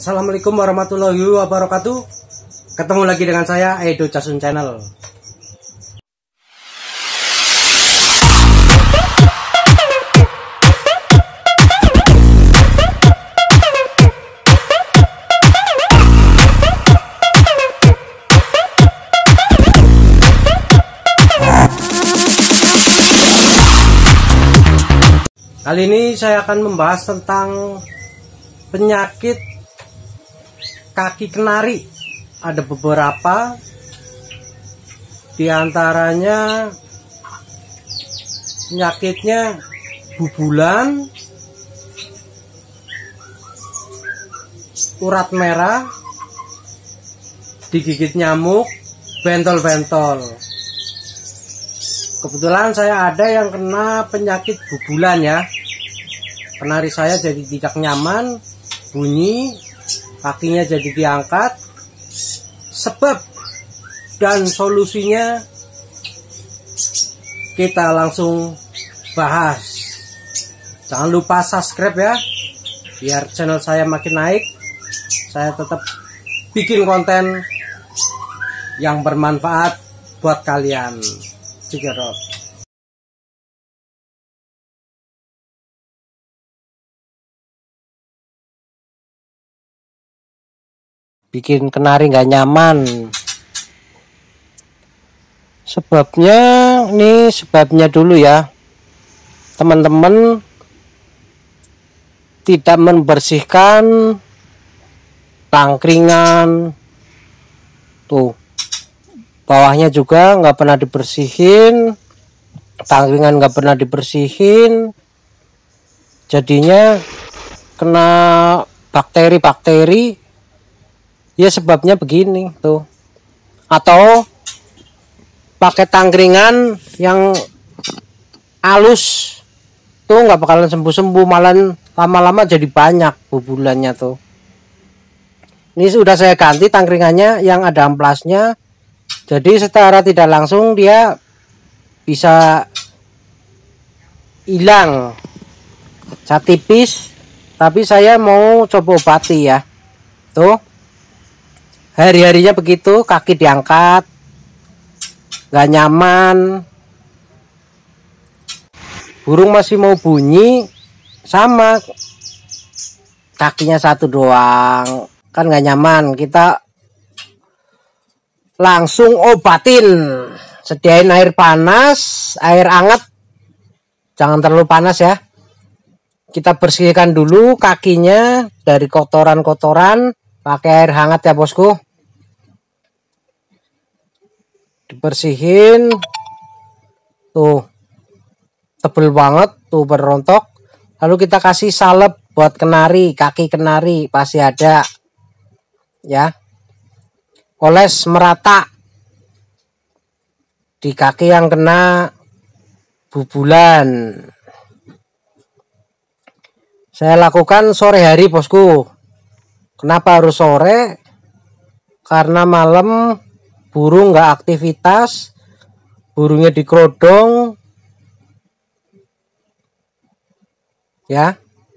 Assalamualaikum warahmatullahi wabarakatuh. Ketemu lagi dengan saya Edo Jasun Channel. Kali ini saya akan membahas tentang penyakit kaki kenari. Ada beberapa, diantaranya penyakitnya bubulan, urat merah, digigit nyamuk, bentol-bentol. Kebetulan saya ada yang kena penyakit bubulan ya. Kenari saya jadi tidak nyaman, bunyi, kakinya jadi diangkat. Sebab dan solusinya kita langsung bahas. Jangan lupa subscribe ya, biar channel saya makin naik. Saya tetap bikin konten yang bermanfaat buat kalian. Cigerot. Bikin kenari nggak nyaman. Sebabnya dulu ya, teman-teman tidak membersihkan tangkringan tuh, bawahnya juga nggak pernah dibersihin, tangkringan nggak pernah dibersihin, jadinya kena bakteri-bakteri. Ya sebabnya begini tuh. Atau pakai tangkringan yang halus tuh nggak bakalan sembuh-sembuh, malah lama-lama jadi banyak bubulannya tuh. Ini sudah saya ganti tangkringannya yang ada amplasnya, jadi secara tidak langsung dia bisa hilang. Cat tipis, tapi saya mau coba obati ya. Tuh. Hari-harinya begitu, kaki diangkat, nggak nyaman, burung masih mau bunyi, sama kakinya satu doang, kan nggak nyaman. Kita langsung obatin, sediain air panas, air hangat, jangan terlalu panas ya. Kita bersihkan dulu kakinya dari kotoran-kotoran, pakai air hangat ya bosku. Dibersihin tuh, tebel banget tuh, berontok. Lalu kita kasih salep buat kenari, kaki kenari pasti ada ya. Oles merata di kaki yang kena bubulan. Saya lakukan sore hari bosku. Kenapa harus sore? Karena malam burung nggak aktivitas, burungnya dikerodong ya.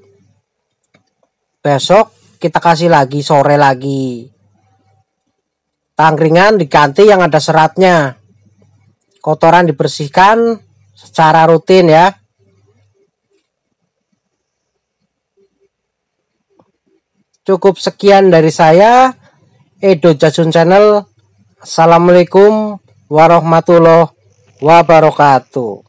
Besok kita kasih lagi sore lagi. Tangkringan diganti yang ada seratnya, kotoran dibersihkan secara rutin ya. Cukup sekian dari saya, Edo Jasun Channel. Assalamualaikum warahmatullahi wabarakatuh.